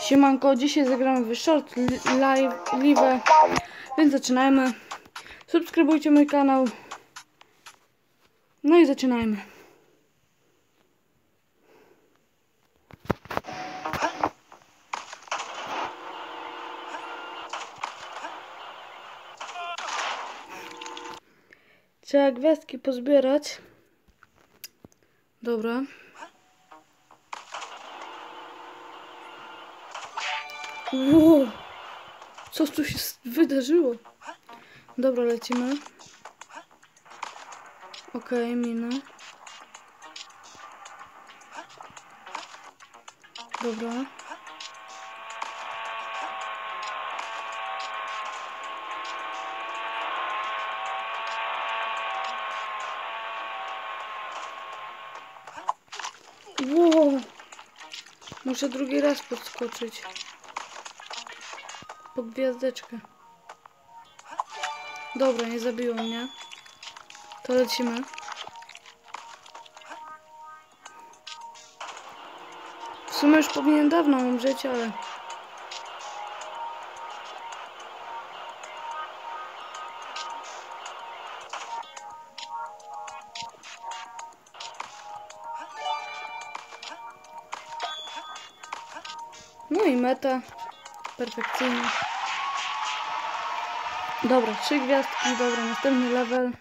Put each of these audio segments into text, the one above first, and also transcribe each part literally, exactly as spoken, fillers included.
Siemanko, dzisiaj zagramy w short live, live, więc zaczynajmy. Subskrybujcie mój kanał. No i zaczynajmy. Trzeba gwiazdki pozbierać. Dobra. Wow. Co tu się wydarzyło? Dobra, lecimy. Okej, okay, miny. Dobra. Wow. Muszę drugi raz podskoczyć. Po gwiazdeczkę. Dobra, nie zabiło mnie. To lecimy. W sumie już powinien dawno umrzeć, ale... No i meta. Perfekcyjnie. Dobra, trzy gwiazdki. Dobra, następny level.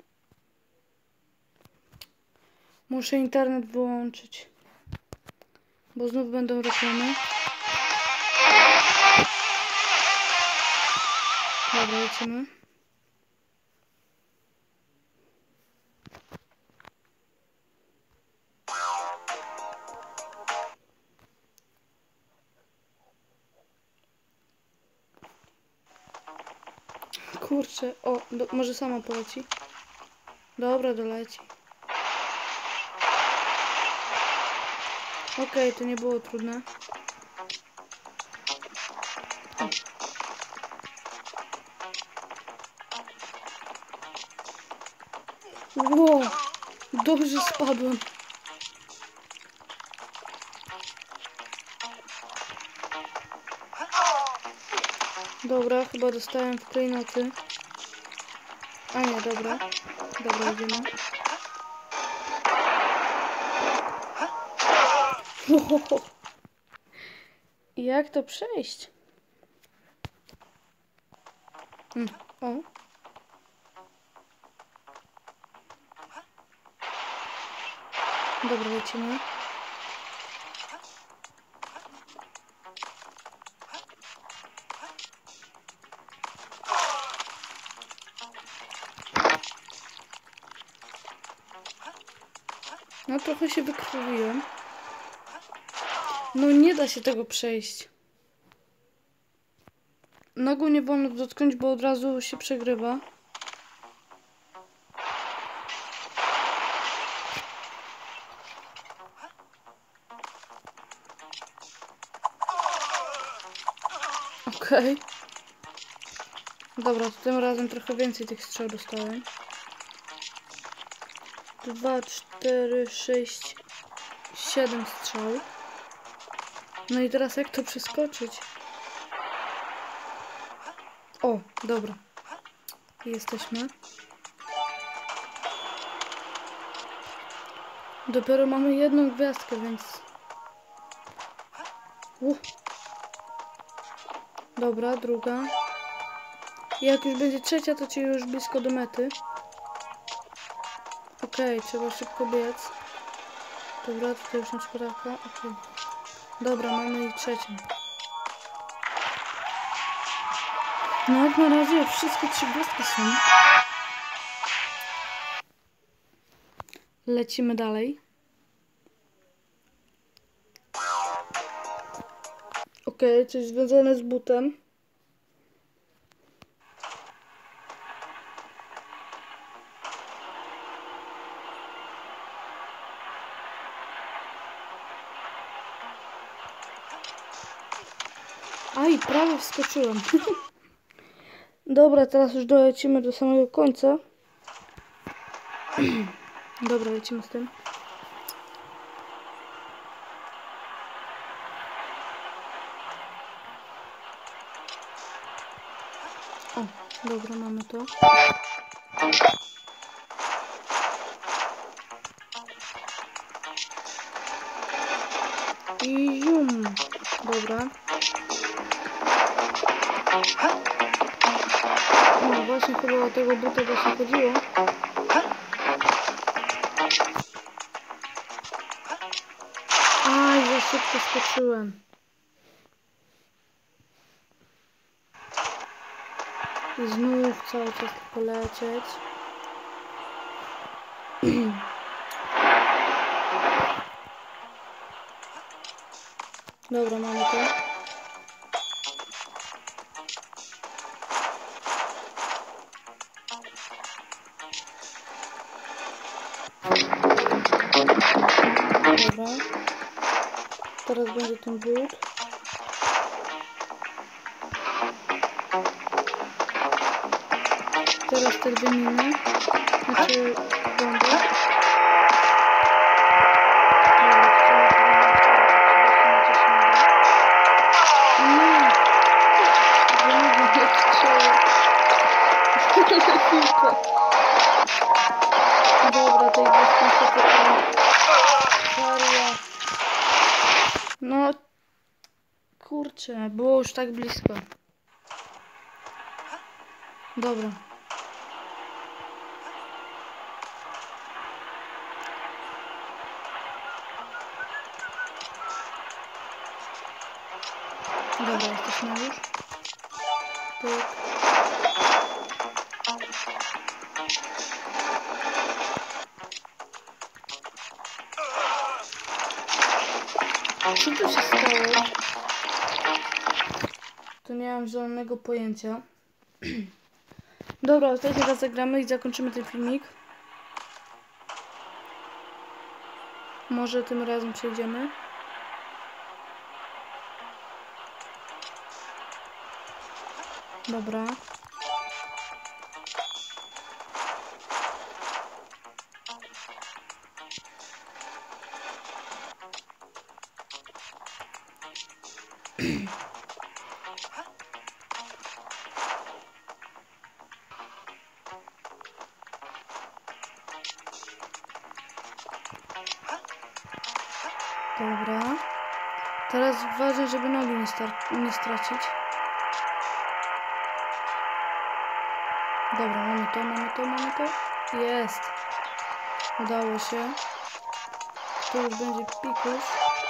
Muszę internet wyłączyć, bo znów będą reklamy. Dobra, lecimy. Kurczę, o, do, może sama poleci. Dobra, doleci. Okej, okay, to nie było trudne. Wow, dobrze spadłem. Dobra, chyba dostałem w klejnoty. A nie, dobra. Dobra, idziemy. Wow. Jak to przejść? Hmm. O. Dobra, lecimy. No trochę się wykrwawiłem. No nie da się tego przejść. Nogą nie wolno dotknąć, bo od razu się przegrywa. Okej. Okay. Dobra, to tym razem trochę więcej tych strzał dostałem. Dwa, cztery, sześć, siedem strzał. No i teraz jak to przeskoczyć? O, dobra. Jesteśmy. Dopiero mamy jedną gwiazdkę, więc... Uh. Dobra, druga. I jak już będzie trzecia, to ci już blisko do mety. Okej, okay, trzeba szybko biec. Dobra, tutaj już na czworaka. Okay. Dobra, mamy i trzecią. No jak na razie już wszystkie trzy gwiazdki są. Lecimy dalej. Okej, okay, coś związane z butem. Aj, prawie wskoczyłem. Dobra, teraz już dolecimy do samego końca. Dobra, lecimy z tym. Dobra, mamy to. I jum. Dobra. No właśnie chyba o tego buta właśnie chodziło. Aj, za szybko skoczyłem. I znów cały czas tylko lecieć. Dobra, mamy to. Dobra. Teraz będzie ten but. Teraz te dwie miny. Znaczy bomby. Dobra, tej bezpiecznej seria. No kurczę, było już tak blisko. Dobra. Dobra, jesteśmy już. Pyk. Co tu się stało? To nie mam żadnego pojęcia. Dobra, tutaj teraz zagramy i zakończymy ten filmik. Może tym razem przejdziemy. Dobra. Dobra. Teraz uważaj, żeby nogi nie, nie stracić. Dobra, mamy to, mamy to, mamy to. Jest. Udało się. To już będzie pikuś.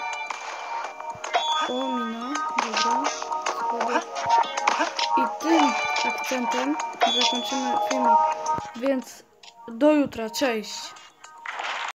O, mina. Dobra. Schody. I tym akcentem zakończymy filmik. Więc do jutra. Cześć.